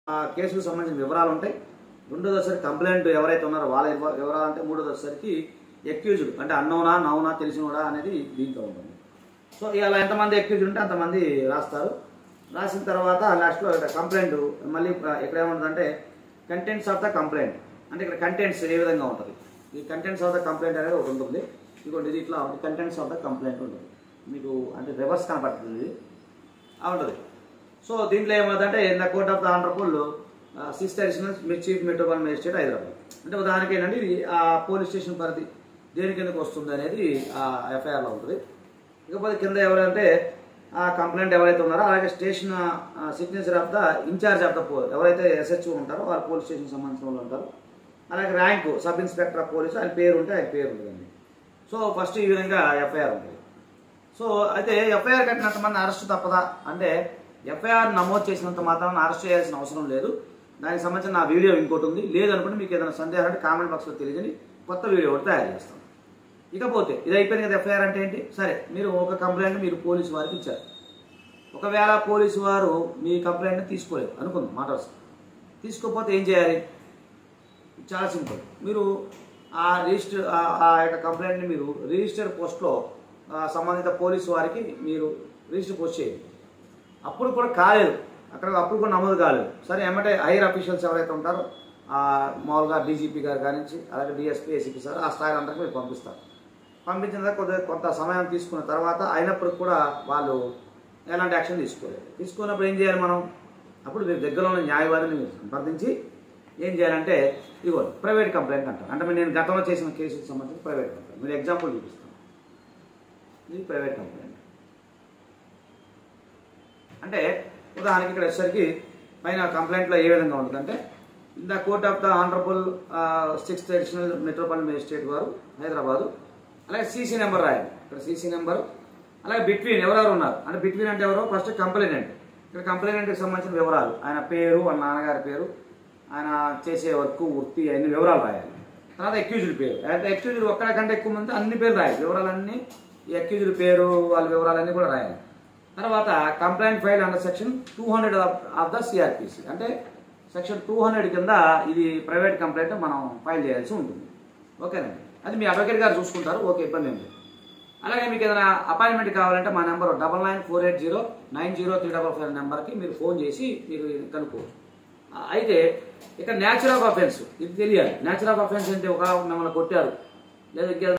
కేసుకు సంబంధించిన వివరాలు ఉంటాయి. రెండోదోసారి కంప్లైంట్ ఎవరైతే ఉన్నారో వాళ్ళ వివరాలు అంటే మూడోదోసారికి అక్యూజ్డ్ అంటే అన్నోనా నౌనా తెలిసినోడా అనేది దీంట్లో ఉంటుంది. సో ఇలా ఎంతమంది అక్యూజ్డ్ ఉంటే అంతమంది రాస్తారు. రాసిన తర్వాత లాస్ట్లో కంప్లైంట్ మళ్ళీ ఎక్కడ ఏముంటుందంటే కంటెంట్స్ ఆఫ్ ద కంప్లైంట్ అంటే ఇక్కడ కంటెంట్స్ ఏ విధంగా ఉంటుంది. ఈ కంటెంట్స్ ఆఫ్ ద కంప్లైంట్ అనేది ఒకటి ఉంటుంది. ఇదిగోండి ఇది ఇట్లా ఉంటుంది. కంటెంట్స్ ఆఫ్ ద కంప్లైంట్ ఉంటుంది. మీకు అంటే రివర్స్ కనపడుతుంది ఇది ఉంటుంది. సో దీంట్లో ఏమవుతుందంటే in the court of the honourable 6th additional chief metropolitan magistrate Hyderabad అంటే ఉదాహరణకి ఏంటంటే ఇది ఆ పోలీస్ స్టేషన్ పరిధి దేని కిందకు వస్తుంది అనేది ఆ ఎఫ్ఐఆర్లో ఉంటుంది. ఇకపోతే కింద ఎవరంటే ఆ కంప్లైంట్ ఎవరైతే ఉన్నారో అలాగే station signature of the incharge of the ఎవరైతే ఎస్హెచ్ఓ ఉంటారో వాళ్ళు పోలీస్ స్టేషన్ సంబంధించిన వాళ్ళు ఉంటారు. అలాగే rank sub inspector of police ఆయన పేరు ఉంటే ఆయన పేరు ఉంటుందండి. సో ఫస్ట్ ఈ విధంగా ఎఫ్ఐఆర్ ఉంటుంది. సో అయితే ఎఫ్ఐఆర్ కట్టినంత మంది అరెస్ట్ తప్పదా అంటే ఎఫ్ఐఆర్ నమోదు చేసినంత మాత్రం అరెస్ట్ చేయాల్సిన అవసరం లేదు. దానికి సంబంధించిన నా వీడియో ఇంకోటి ఉంది. లేదనుకుంటే మీకు ఏదైనా సందేహాలు అంటే కామెంట్ బాక్స్లో తెలియజేయండి, కొత్త వీడియో ఒకటి తయారు చేస్తాం. ఇకపోతే ఇది అయిపోయింది కదా ఎఫ్ఐఆర్ అంటే ఏంటి. సరే మీరు ఒక కంప్లైంట్ మీరు పోలీసు వారికి ఇచ్చారు. ఒకవేళ పోలీసు వారు మీ కంప్లైంట్ని తీసుకోలేదు అనుకుందాం మాటర్స్ తీసుకోకపోతే ఏం చేయాలి? చాలా సింపుల్. మీరు ఆ రిజిస్టర్ ఆ యొక్క కంప్లైంట్ని మీరు రిజిస్టర్ పోస్ట్లో సంబంధిత పోలీసు వారికి మీరు రిజిస్టర్ పోస్ట్ చేయండి. అప్పుడు కూడా కాలేదు అప్పుడు కూడా నమోదు కాలేదు. సరే ఏమంటే హైయర్ అఫీషియల్స్ ఎవరైతే ఉంటారో మామూలుగా డీజీపీ గారు కానించి అలాగే డిఎస్పీ ఏసీపీ సార్ ఆ స్థాయి అందరికీ మీరు పంపిస్తారు. పంపించిన తర్వాత కొంత సమయం తీసుకున్న తర్వాత అయినప్పుడు కూడా వాళ్ళు ఎలాంటి యాక్షన్ తీసుకోలేదు. తీసుకున్నప్పుడు ఏం చేయాలి మనం? అప్పుడు మీరు దగ్గరలో ఉన్న న్యాయవాదిని మీరు సంప్రదించి ఏం చేయాలంటే ఇదిగో ప్రైవేట్ కంప్లైంట్ అంటారు. అంటే నేను గతంలో చేసిన కేసుకు సంబంధించి ప్రైవేట్ కంప్లైంట్ మీరు ఎగ్జాంపుల్ చూపిస్తాను. ఇది ప్రైవేట్ కంప్లైంట్ అంటే ఉదాహరణకి ఇక్కడ వచ్చేసరికి పైన కంప్లైంట్లో ఏ విధంగా ఉంటుందంటే in the court of the honourable 6th additional metropolitan magistrate వారు హైదరాబాదు అలాగే సీసీ నెంబర్ రాయాలి. ఇక్కడ సీసీ నెంబరు అలాగే బిట్వీన్ ఎవరెవరు ఉన్నారు అంటే బిట్వీన్ అంటే ఎవరో ఫస్ట్ కంప్లైనెంట్. ఇక్కడ కంప్లైనెంట్కి సంబంధించిన వివరాలు ఆయన పేరు వాళ్ళ నాన్నగారి పేరు ఆయన చేసే వర్క్ వృత్తి అన్ని వివరాలు రాయాలి. తర్వాత అక్యూజ్డ్ పేరు అంటే అక్యూజ్డ్ ఒక్కడ కంటే ఎక్కువ మంది అన్ని పేర్లు రాయాలి. వివరాలన్నీ ఈ అక్యూజ్డ్ పేరు వాళ్ళ వివరాలన్నీ కూడా రాయాలి. తర్వాత complaint file under section 200 of the CRPC అంటే సెక్షన్ 200 కింద ఇది ప్రైవేట్ కంప్లైంట్ మనం ఫైల్ చేయాల్సి ఉంటుంది. ఓకేనండి. అది మీ అడ్వకేట్ గారు చూసుకుంటారు. ఓకే, ఇబ్బంది ఏం లేదు. అలాగే మీకు ఏదైనా అపాయింట్మెంట్ కావాలంటే మా నెంబర్ 9948090355 నెంబర్కి మీరు ఫోన్ చేసి మీరు కనుక్కోవచ్చు. అయితే ఇక్కడ నేచర్ ఆఫ్ అఫెన్స్ ఇది తెలియాలి. నేచర్ ఆఫ్ అఫెన్స్ అంటే ఒక మిమ్మల్ని కొట్టారు లేదా